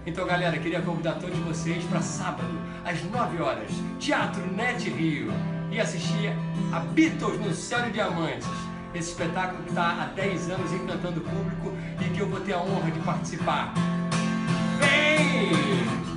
Então, galera, queria convidar todos vocês para sábado, às 9 horas, Teatro Net Rio, e assistir a Beatles no Céu de Diamantes. Esse espetáculo que está há 10 anos encantando o público e que eu vou ter a honra de participar. Vem!